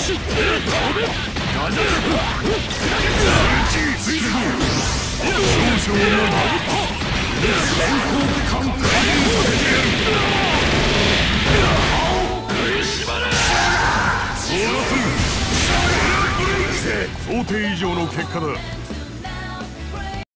想定以上の結果だ。